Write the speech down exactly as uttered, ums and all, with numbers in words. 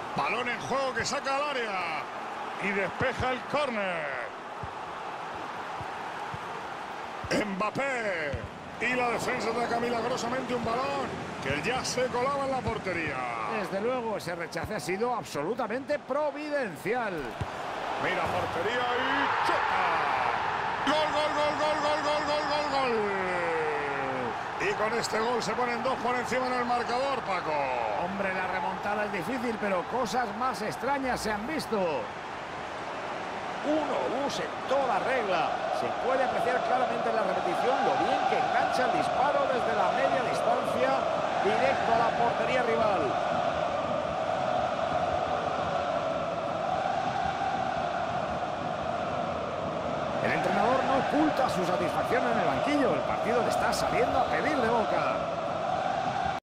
Balón en juego que saca al área. Y despeja el córner. Mbappé. Y la defensa ataca milagrosamente un balón que ya se colaba en la portería. Desde luego, ese rechace ha sido absolutamente providencial. Mira portería y chuta. Gol, gol, gol, gol, gol, gol, gol, gol, gol. Y con este gol se ponen dos por encima en el marcador, Paco. Hombre, la remontada es difícil, pero cosas más extrañas se han visto. Un obús en toda regla. Se puede apreciar claramente en la repetición lo bien que engancha el disparo desde la media distancia directo a la portería rival. El entrenador no oculta su satisfacción en el banquillo. El partido le está saliendo a pedir de boca.